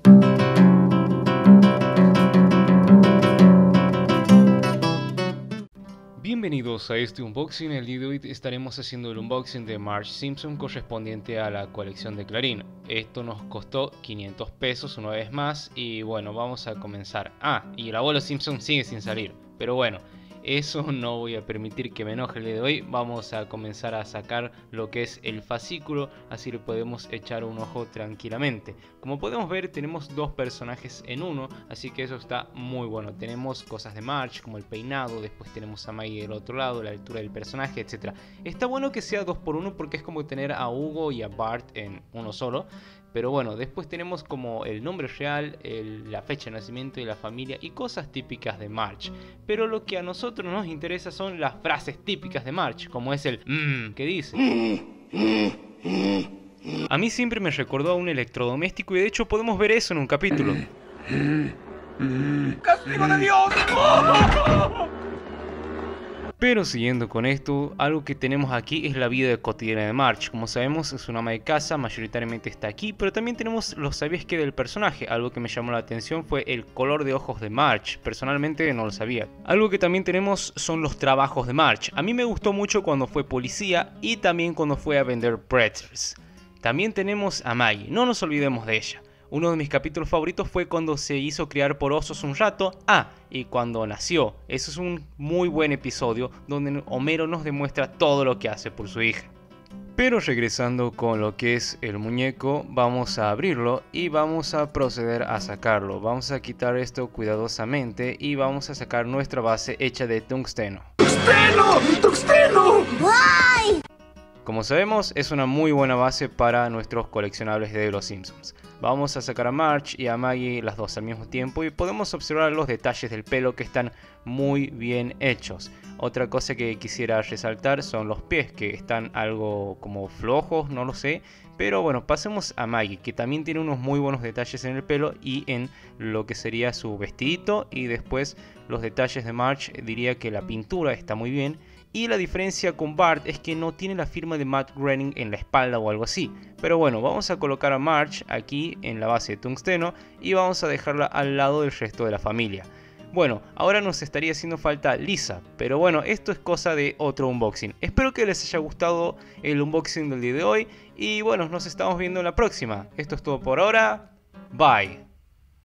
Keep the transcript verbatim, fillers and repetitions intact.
Bienvenidos a este unboxing. El día de hoy estaremos haciendo el unboxing de Marge Simpson correspondiente a la colección de Clarín. Esto nos costó quinientos pesos una vez más y bueno, vamos a comenzar. Ah, y el abuelo Simpson sigue sin salir, pero bueno, eso no voy a permitir que me enoje el día de hoy. Vamos a comenzar a sacar lo que es el fascículo, así le podemos echar un ojo tranquilamente. Como podemos ver, tenemos dos personajes en uno, así que eso está muy bueno. Tenemos cosas de Marge como el peinado, después tenemos a Maggie del otro lado, la altura del personaje, etcétera. Está bueno que sea dos por uno porque es como tener a Hugo y a Bart en uno solo. Pero bueno, después tenemos como el nombre real, el, la fecha de nacimiento y la familia y cosas típicas de Marge. Pero lo que a nosotros nos interesa son las frases típicas de Marge, como es el mmm que dice. A mí siempre me recordó a un electrodoméstico y de hecho podemos ver eso en un capítulo. ¡Castigo de Dios! Pero siguiendo con esto, algo que tenemos aquí es la vida cotidiana de Marge. Como sabemos, es una ama de casa, mayoritariamente está aquí, pero también tenemos los sabías que del personaje. Algo que me llamó la atención fue el color de ojos de Marge. Personalmente no lo sabía. Algo que también tenemos son los trabajos de Marge. A mí me gustó mucho cuando fue policía y también cuando fue a vender pretzels. También tenemos a Maggie, no nos olvidemos de ella. Uno de mis capítulos favoritos fue cuando se hizo criar por osos un rato. Ah, y cuando nació. Eso es un muy buen episodio donde Homero nos demuestra todo lo que hace por su hija. Pero regresando con lo que es el muñeco, vamos a abrirlo y vamos a proceder a sacarlo. Vamos a quitar esto cuidadosamente y vamos a sacar nuestra base hecha de tungsteno. ¡Tungsteno! ¡Tungsteno! ¡Guay! Como sabemos, es una muy buena base para nuestros coleccionables de Los Simpsons. Vamos a sacar a Marge y a Maggie las dos al mismo tiempo y podemos observar los detalles del pelo que están muy bien hechos. Otra cosa que quisiera resaltar son los pies, que están algo como flojos, no lo sé. Pero bueno, pasemos a Maggie, que también tiene unos muy buenos detalles en el pelo y en lo que sería su vestidito. Y después los detalles de Marge, diría que la pintura está muy bien. Y la diferencia con Bart es que no tiene la firma de Matt Groening en la espalda o algo así. Pero bueno, vamos a colocar a Marge aquí en la base de tungsteno y vamos a dejarla al lado del resto de la familia. Bueno, ahora nos estaría haciendo falta Lisa, pero bueno, esto es cosa de otro unboxing. Espero que les haya gustado el unboxing del día de hoy y bueno, nos estamos viendo en la próxima. Esto es todo por ahora. Bye.